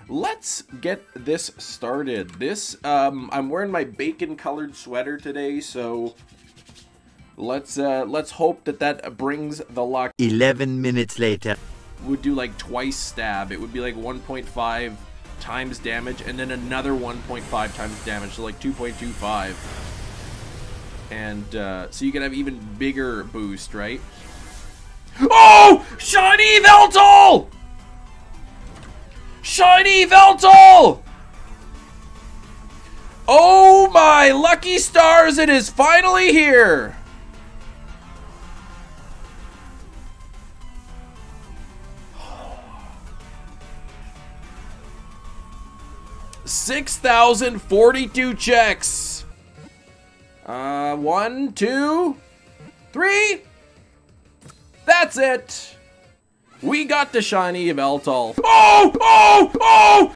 let's get this started. This, I'm wearing my bacon-colored sweater today, so let's hope that brings the luck. 11 minutes later. Would do like twice stab. It would be like 1.5 times damage, and then another 1.5 times damage, so like 2.25. And so you can have even bigger boost, right? Oh! Shiny Yveltal! Shiny Yveltal! Oh my lucky stars, it is finally here! $6,042 checks. 1, 2, 3. That's it. We got the shiny Yveltal. Oh! Oh! Oh!